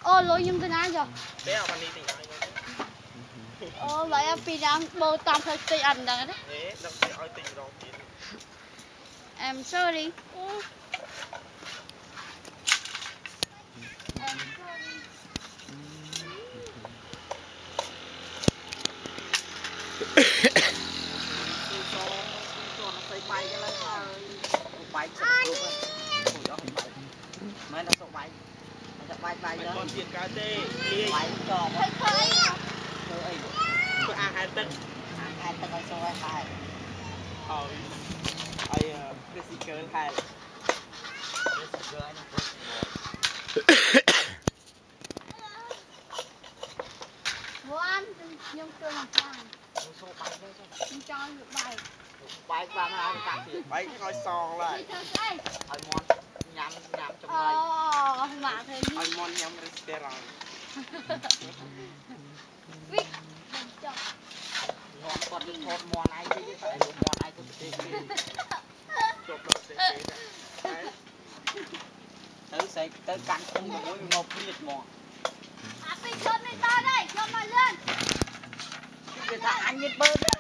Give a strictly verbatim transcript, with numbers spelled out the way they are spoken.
ô lối nhưng thế nào rồi bé ở bên đi thì ô vậy em bị đang bơ tam hơi tây ăn đấy thế đừng để oi tình rồi em sorry em sorry bay cái lên bay mấy nó sâu bay bay bay đó con tiền cá tê bay cho hơi khơi có ăn hai tấn hai tấn ở sâu hai ờ ai Chrissy girl hai Chrissy girl nó bố ăn nhưng tôi làm sao sâu bay đấy nhưng cho được bài bay qua mà ăn cắt thì bay coi son lại ai mòn nhắm nhắm trong ờ này mà thế ai mòn nhắm restaurant vít cho ngon con đi thốt mòn ai chứ phải luôn mòn ai cũng được chụp được thế tới xây tới cắn không được mỗi một liệt mòn à pin chôn lên to đây cho mà lên người ta ăn như bơ